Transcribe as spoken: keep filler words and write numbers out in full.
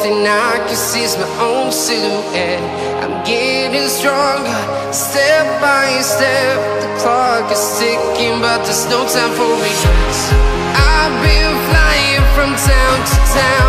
thing I can see is my own silhouette. I'm getting stronger, step by step. The clock is ticking, but there's no time for regrets. I've been flying from town to town,